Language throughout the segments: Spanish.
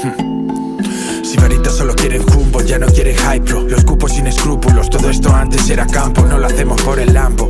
Sibarita solo quieren jumbo, ya no quieren hype, bro. Los cupos sin escrúpulos, todo esto antes era campo. No lo hacemos por el Lambo.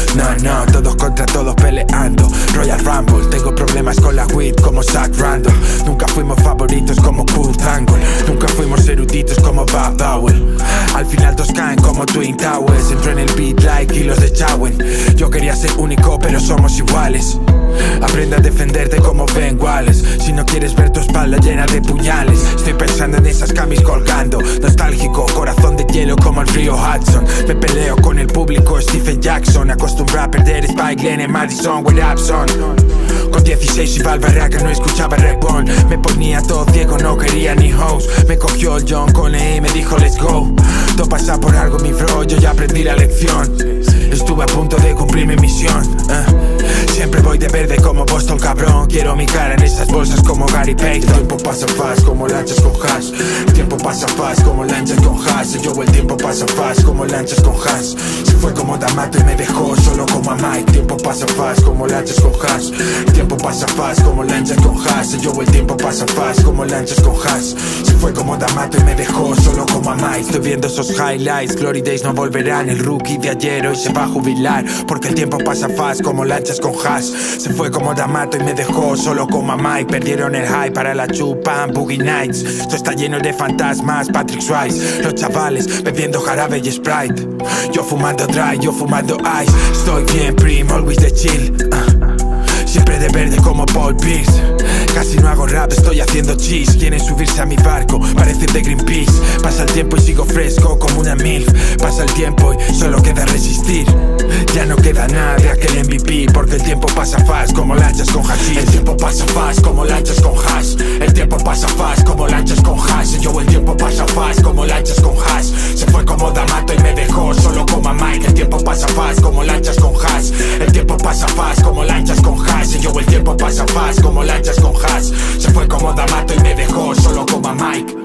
No, todos contra todos peleando. Royal Rumble, tengo problemas con la weed como Zach Randall. Nunca fuimos favoritos como Kurt Angle. Nunca fuimos eruditos como Bob Dowell. Al final todos caen como Twin Towers. Entro en el beat like kilos de Chowen. Yo quería ser único pero somos iguales. Aprende a defenderte como Ben Wallace. Si no quieres ver tu espalda llena de puñales. Estoy pensando en esas camis colgando. Nostálgico, corazón de hielo como el río Hudson. Me peleo con el público Stephen Jackson. Acostumbrado a perder Spike Glenn en Madison, with Abson. Con 16 iba al barraca, no escuchaba rap on. Me ponía todo ciego, no quería ni host. Me cogió el John Cone y me dijo let's go. Todo pasa por algo mi bro, yo ya aprendí la lección. Estuve a punto de cumplir mi misión. Siempre voy de verde como Boston, cabrón. Quiero mi cara en esas bolsas como Gary Payton. El tiempo pasa fast como lanchas con hash. El tiempo pasa fast como lanchas con hash. Yo el tiempo pasa fast como lanchas con hash. Se fue como D'Amato y me dejó solo como a Mike. El tiempo pasa fast como lanchas con hash. El tiempo pasa fast como lanchas con hash. Yo el tiempo pasa fast como lanchas con hash. Se fue como D'Amato y me dejó solo como a Mike. Estoy viendo esos highlights, Glory Days no volverán. El rookie de ayer hoy se va a jubilar. Porque el tiempo pasa fast como lanchas con hash. Se fue como D'Amato y me dejó solo como a Mike. Perdieron el high para la chupa Boogie Nights. Esto está lleno de fantasmas, Patrick Swayze. Los chavales bebiendo jarabe y Sprite. Yo fumando dry, yo fumando ice. Estoy bien prim, always de chill. Siempre de verde como Paul Pierce. Casi no hago rap, estoy haciendo cheese. Quieren subirse a mi barco, parecen de Greenpeace. Pasa el tiempo y sigo fresco como una MILF. Pasa el tiempo y solo queda resistir. Ya no queda nada de aquel MVP. Porque el tiempo pasa fast como lanchas con hashish. El tiempo pasa fast como lanchas con hash. El tiempo pasa fast como lanchas con hash. Yo el tiempo pasa fast como lanchas con hash. Se fue como D'Amato y me dejó solo como a Mike. El tiempo pasa fast como lanchas con hash. El tiempo pasa fast como lanchas con hash. Yo el tiempo pasa fast como lanchas con hash. Se fue como D'Amato y me dejó solo como a Mike.